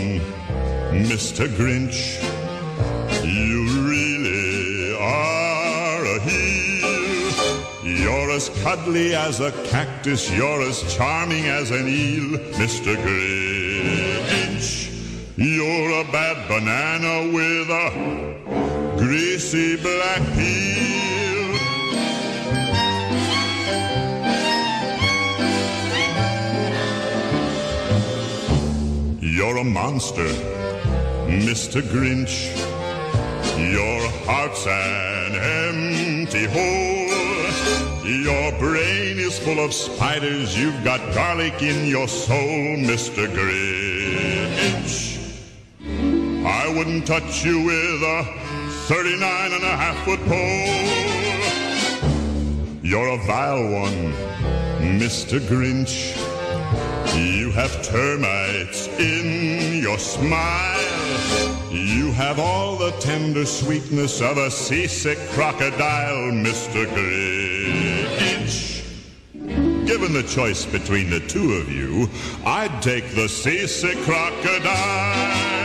one, Mr. Grinch. You really are a heel. You're as cuddly as a cactus, you're as charming as an eel, Mr. Grinch. You're a bad banana with a greasy black peel. You're a monster, Mr. Grinch. Your heart's an empty hole. Your brain is full of spiders. You've got garlic in your soul, Mr. Grinch. I wouldn't touch you with a 39.5-foot pole. You're a vile one, Mr. Grinch. You have termites in your smile. You have all the tender sweetness of a seasick crocodile, Mr. Grinch. Given the choice between the two of you, I'd take the seasick crocodile.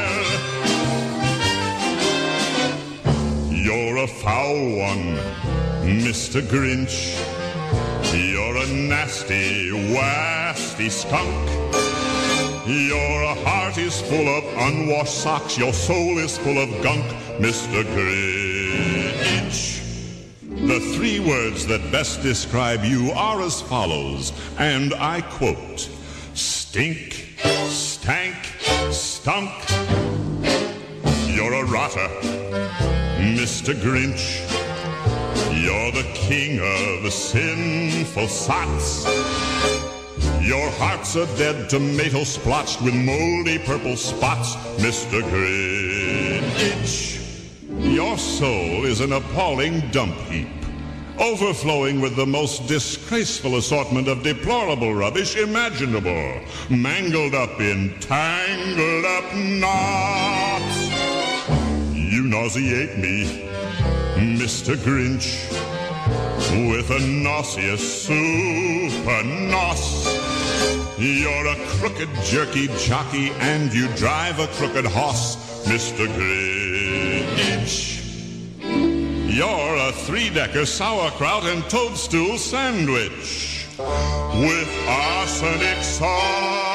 You're a foul one, Mr. Grinch. You're a nasty, wasty skunk. Your heart is full of unwashed socks. Your soul is full of gunk, Mr. Grinch. The three words that best describe you are as follows, and I quote: stink, stank, stunk. You're a rotter, Mr. Grinch. You're the king of sinful sots. Your heart's a dead tomato splotched with moldy purple spots, Mr. Grinch. Your soul is an appalling dump heap, overflowing with the most disgraceful assortment of deplorable rubbish imaginable, mangled up in tangled up knots. You nauseate me, Mr. Grinch, with a nauseous super nos. You're a crooked jerky jockey and you drive a crooked horse, Mr. Grinch. You're a three-decker sauerkraut and toadstool sandwich with arsenic sauce.